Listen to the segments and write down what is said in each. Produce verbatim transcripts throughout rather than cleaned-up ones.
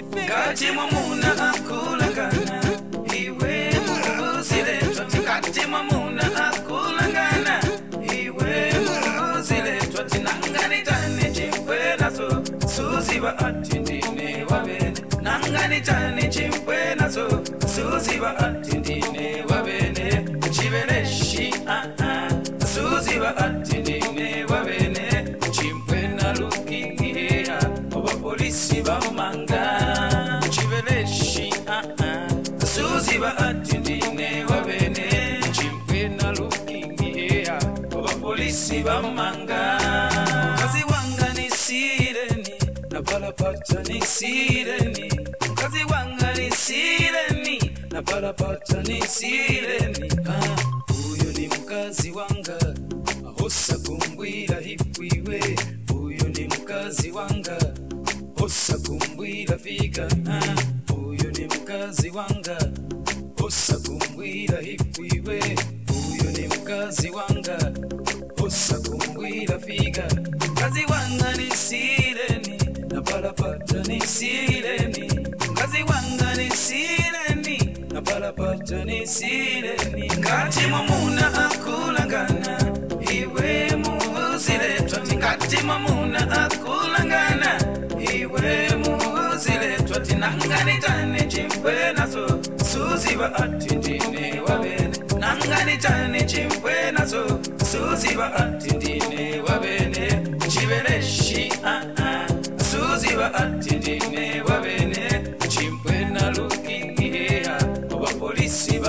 Ngati mwamuna akulangana iwe muziletwa ngati mwamuna akulangana iwe muziletwa tinangani tane chimpwena so suziba ati ndine wabene nangani tane chimpwena so suziba ati ndine wabene chibeleshi ah ah suziba ati ndine wabene chimpwena looking here oba polisi bamanga chibeleshi ah ah suziba ati ndine wabene chimpwena looking here oba polisi bamanga kazi wanga ni sireni na balapata ni sireni kazi wanga ni sireni na balapata ni sireni ah huyo ni mkazi wanga ahosa kumbwira hipwiwe huyo ni mkazi wanga hosa kumbwira figa ah huyo ni mkazi wanga hosa kumbwira hipwiwe huyo ni mkazi wanga hosa kumbwira figa kazi wanga ni sireni na balapata ni sireni kazi wanga ni sireni na balapata ni sireni ngati mwamuna akulangana iwe muziletwa ngati mwamuna akulangana iwe muziletwa tinangani tane chimpwena so suziba ati ndine wabene nangani tane chimpwena so suziba ati ndine wabene chibeleshi ah ah suziba ati ndine wabene chimpwena looking here oba polisi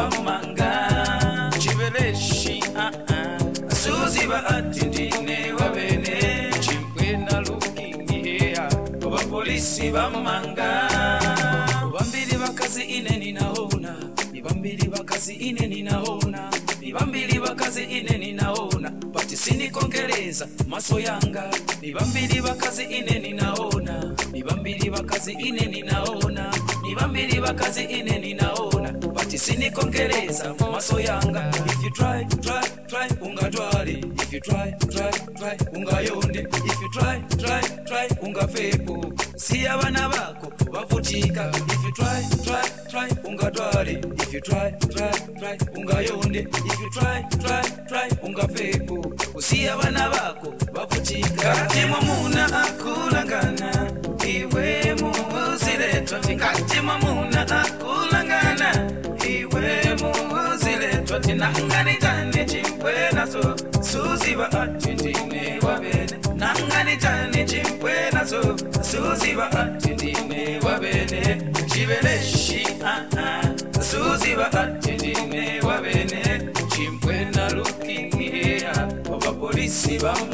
bamanga chibeleshi ah ah suziba ati ndine wabene chimpwena looking here oba polisi bamanga bambiri bakazi ine ninaona bambiri bakazi ine ninaona bambiri bakazi ine ninaona pati sinikongereza maso yanga bambiri bakazi ine ninaona bambiri bakazi ine ninaona bambiri bakazi ine ninaona pati sinikongereza maso yanga if you try try try ungatwali if you try try try ungayonde if you try try try ungafepo si abana bako bavutika if you try try try ungatwali if you try try try ungayonde if you try try try ungafepo si abana bako bavutika ngati mwamuna akulangana iwe muziletwa ngati mwamuna akulangana iwe muziletwa tinangani tane chimpwena so suziba ati ndine wabene nangani tane chimpwena so suziba ati ndine wabene chibeleshi ah ah suziba ati ndine wabene chimpwena looking here oba polisi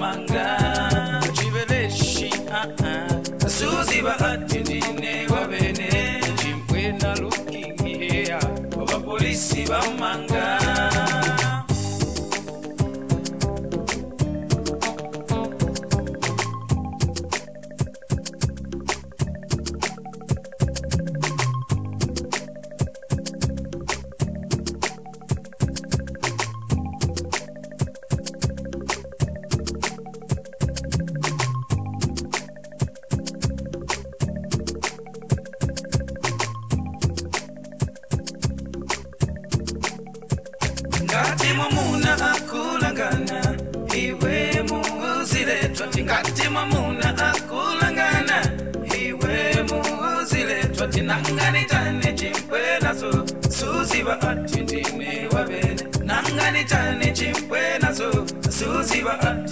bamanga chibeleshi ah ah suziba ati ndine wabene chimpwena looking here oba polisi bamanga ngati mwamuna akulangana iwe muziletwa ngati mwamuna akulangana iwe muziletwa tinangani tane chimpwena so suziba ati ndine wabene nangani tane chimpwena so suziba ati